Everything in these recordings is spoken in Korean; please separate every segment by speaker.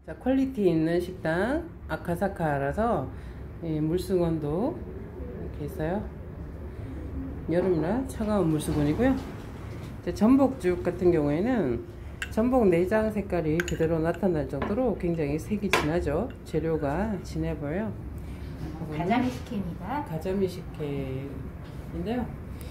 Speaker 1: 퀄리티 있는 식당 아카사카라서 물수건도 이렇게 있어요. 여름이라 차가운 물수건이고요. 전복죽 같은 경우에는 전복 내장 색깔이 그대로 나타날 정도로 굉장히 색이 진하죠. 재료가 진해 보여요.
Speaker 2: 가자미 식혜입니다.
Speaker 1: 가자미 식혜인데요.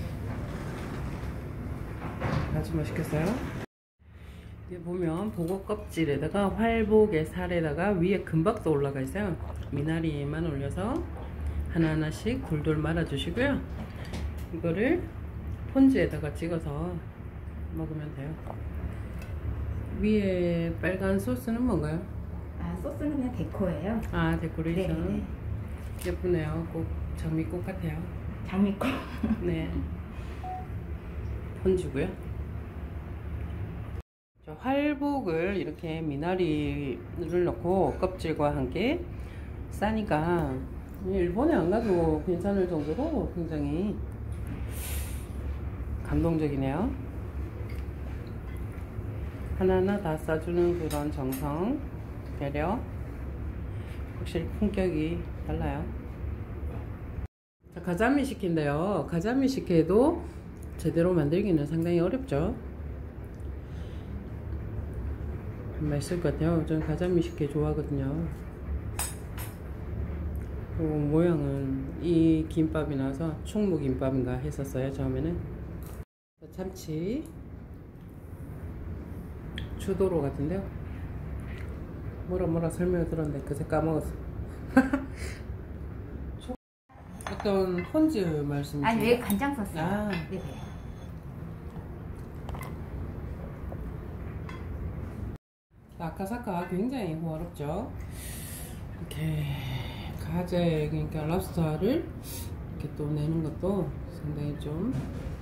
Speaker 1: 아주 맛있겠어요. 여기 보면 보고 껍질에다가 활복의 살에다가 위에 금박도 올라가 있어요. 미나리만 올려서 하나하나씩 굴돌 말아 주시고요. 이거를 폰즈에다가 찍어서 먹으면 돼요. 위에 빨간 소스는 뭔가요?
Speaker 2: 아, 소스는 그냥 데코예요.
Speaker 1: 아, 데코레이션.
Speaker 2: 네네.
Speaker 1: 예쁘네요. 꼭 장미꽃 같아요.
Speaker 2: 장미꽃.
Speaker 1: 네. 폰즈고요. 활복을 이렇게 미나리를 넣고 껍질과 함께 싸니까 일본에 안 가도 괜찮을 정도로 굉장히 감동적이네요. 하나하나 다 싸주는 그런 정성, 배려, 확실히 품격이 달라요. 자, 가자미 식혜인데요. 가자미 식혜도 제대로 만들기는 상당히 어렵죠. 맛있을 것 같아요. 저는 가자미 식혜 좋아하거든요. 모양은 이 김밥이 나와서 충무김밥인가 했었어요. 처음에는. 참치 주도로 같은데요. 뭐라 설명을 들었는데 그새 까먹었어. 어떤 폰즈 말씀이세요?
Speaker 2: 아니, 왜 간장 소스?
Speaker 1: 아.
Speaker 2: 네네.
Speaker 1: 아카사카 굉장히 호화롭죠. 이렇게 가재, 그러니까 랍스터를 이렇게 또 내는 것도 상당히 좀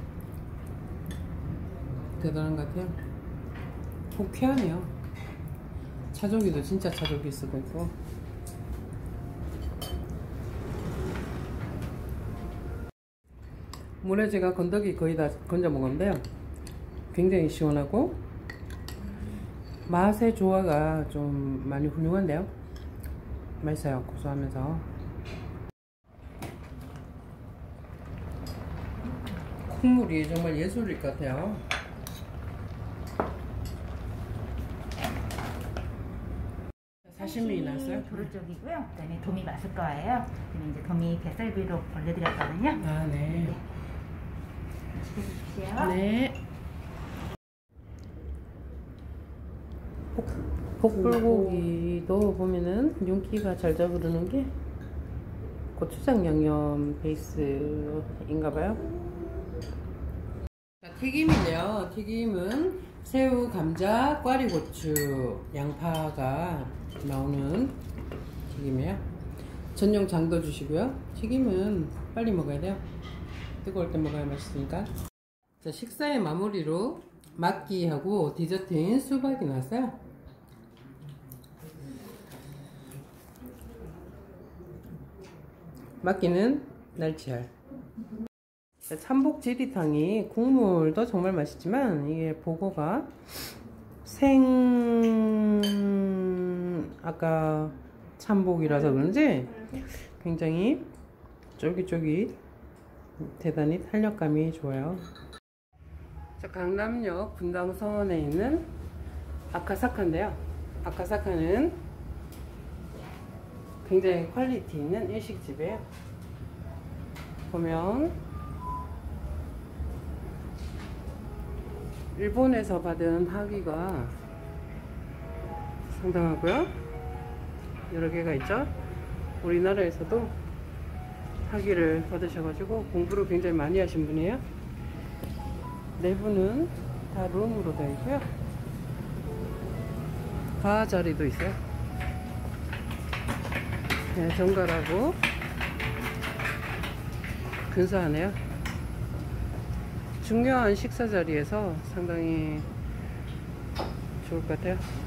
Speaker 1: 대단한 것 같아요. 호쾌하네요. 차조기도 진짜 차조기 쓰고 있고. 물에 제가 건더기 거의 다 건져 먹었는데요. 굉장히 시원하고 맛의 조화가 좀 많이 훌륭한데요. 맛있어요. 고소하면서. 콩물이 정말 예술일 것 같아요. 사시미 나왔어요?
Speaker 2: 도르 쪽이고요. 그다음에 도미 마스카예요. 그다음에 이제 도미 뱃살비로 올려드렸거든요.
Speaker 1: 아, 네.
Speaker 2: 맛있게 드십시오.
Speaker 1: 네. 복불고기도 보면은 윤기가 잘 잡으르는 게 고추장 양념 베이스인가봐요. 튀김인데요. 튀김은 새우, 감자, 꽈리고추, 양파가 나오는 튀김이에요. 전용 장도 주시고요. 튀김은 빨리 먹어야 돼요. 뜨거울 때 먹어야 맛있으니까. 자, 식사의 마무리로 막기하고 디저트인 수박이 나왔어요. 막기는 날치알. 참복 지리탕이 국물도 정말 맛있지만 이게 보고가 아까 참복이라서 그런지 굉장히 쫄깃쫄깃 대단히 탄력감이 좋아요. 자, 강남역 분당서원에 있는 아카사카인데요. 아카사카는 굉장히 퀄리티 있는 일식집이에요. 보면 일본에서 받은 학위가 상당하고요. 여러 개가 있죠. 우리나라에서도 학위를 받으셔가지고 공부를 굉장히 많이 하신 분이에요. 내부는 다 룸으로 되어 있고요. 바 자리도 있어요. 네, 정갈하고 근사하네요. 중요한 식사 자리에서 상당히 좋을 것 같아요.